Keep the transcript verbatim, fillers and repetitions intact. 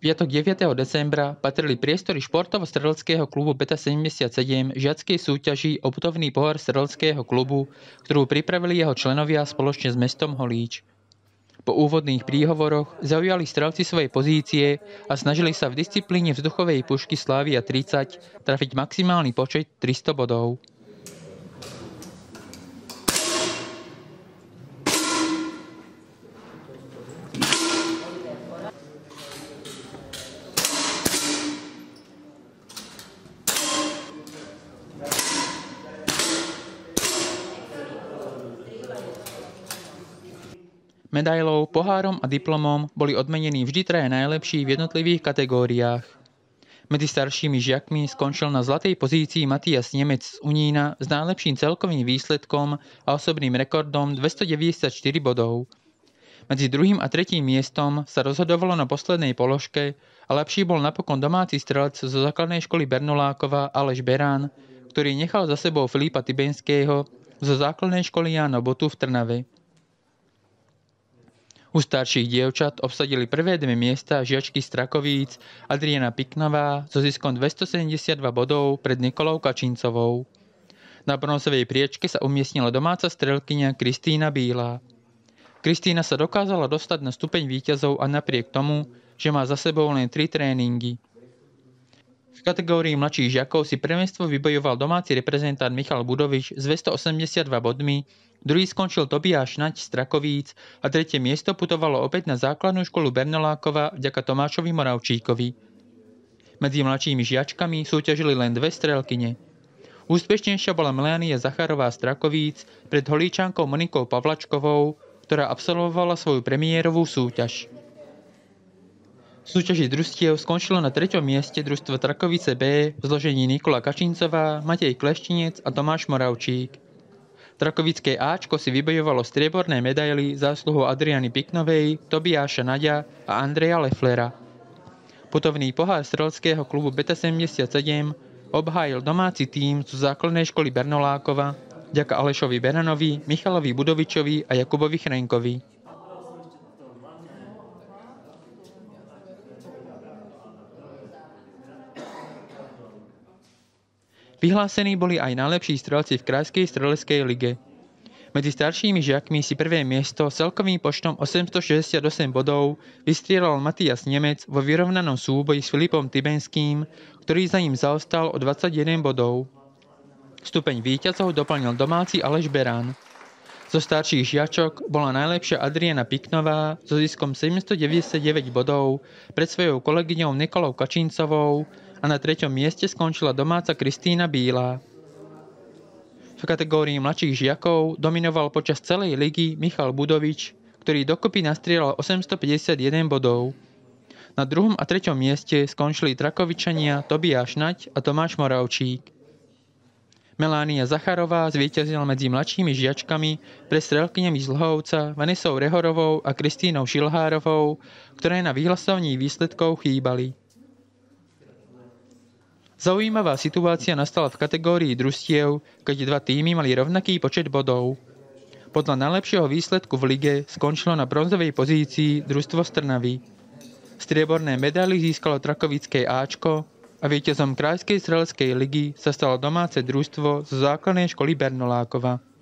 piatok deviateho decembra patrili priestory športovo-streleckého klubu Beta sedemdesiatsedem žiackej súťaži o putovný pohár streleckého klubu, ktorú pripravili jeho členovia spoločne s mestom Holíč. Po úvodných príhovoroch zaujali strelci svoje pozície a snažili sa v disciplíne vzduchovej pušky Slavia tridsať trafiť maximálny počet tristo bodov. Medailou, pohárom a diplomom boli odmenení vždy traja najlepší v jednotlivých kategóriách. Medzi staršími žiakmi skončil na zlatej pozícii Matias Nemec z Unína s najlepším celkovým výsledkom a osobným rekordom dvestodeväťdesiatštyri bodov. Medzi druhým a tretím miestom sa rozhodovalo na poslednej položke a lepší bol napokon domáci strelec zo základnej školy Bernolákova Aleš Berán, ktorý nechal za sebou Filipa Tibenského zo základnej školy Jána Botu v Trnave. U starších dievčat obsadili prvé dve miesta žiačky Strakovíc Adriana Piknová so ziskom dvestosedemdesiatdva bodov pred Nikolou Kačincovou. Na bronzovej priečke sa umiestnila domáca strelkyňa Kristína Bílá. Kristína sa dokázala dostať na stupeň víťazov a napriek tomu, že má za sebou len tri tréningy. V kategórii mladších žiakov si prvenstvo vybojoval domáci reprezentant Michal Budovič s dvestoosemdesiatdva bodmi, druhý skončil Tobiáš Naď Strakovíc a tretie miesto putovalo opäť na základnú školu Bernolákova vďaka Tomášovi Moravčíkovi. Medzi mladšími žiačkami súťažili len dve strelkyne. Úspešnejšia bola Melania Zacharová Strakovíc pred Holíčankou Monikou Pavlačkovou, ktorá absolvovala svoju premiérovú súťaž. V súťaži družstiev skončilo na treťom mieste družstvo Trakovice B v zložení Nikola Kačincová, Matej Kleštinec a Tomáš Moravčík. Trakovické Ačko si vybojovalo strieborné medaily zásluhou Adriany Piknovej, Tobiáša Naďa a Andreja Leflera. Putovný pohár streleckého klubu Beta sedemdesiatsedem obhájil domáci tím zo základnej školy Bernolákova vďaka Alešovi Beranovi, Michalovi Budovičovi a Jakubovi Chrenkovi. Vyhlásení boli aj najlepší strelci v krajskej streleckej lige. Medzi staršími žiakmi si prvé miesto s celkovým počtom osemstošesťdesiatosem bodov vystrieľal Matias Nemec vo vyrovnanom súboji s Filipom Tibenským, ktorý za ním zaostal o dvadsaťjeden bodov. Stupeň víťazov doplnil domáci Aleš Berán. Zo starších žiačok bola najlepšia Adriana Piknová so ziskom sedemstodeväťdesiatdeväť bodov pred svojou kolegyňou Nikolou Kačincovou a na treťom mieste skončila domáca Kristína Bílá. V kategórii mladších žiakov dominoval počas celej ligy Michal Budovič, ktorý dokopy nastrieľal osemstopäťdesiatjeden bodov. Na druhom a treťom mieste skončili Trakovičania Tobiáš Naď a Tomáš Moravčík. Melania Zacharová zvíťazila medzi mladšími žiačkami pre strelkyňami z Lhovca Vanesou Rehorovou a Kristínou Šilhárovou, ktoré na vyhlasovaní výsledkov chýbali. Zaujímavá situácia nastala v kategórii družstiev, keď dva tímy mali rovnaký počet bodov. Podľa najlepšieho výsledku v lige skončilo na bronzovej pozícii družstvo z Trnavy. Strieborné medaily získalo Trakovické Ačko a víťazom krajskej streleckej ligy sa stalo domáce družstvo zo základnej školy Bernolákova.